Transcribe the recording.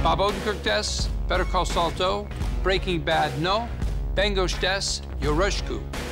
Bob Odenkirk des, Better Call Saul do, Breaking Bad no, bengoshi des, yoroshiku.